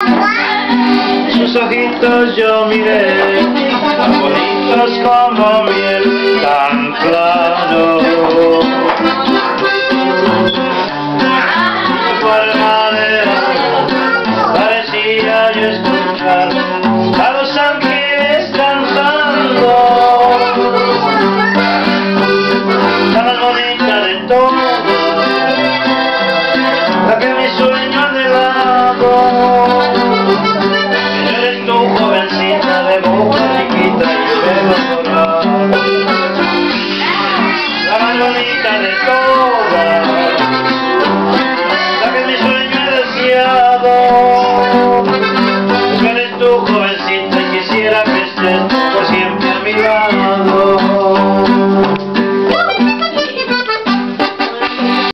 Sus ojitos yo miré, tan bonitos como miel, tan claro.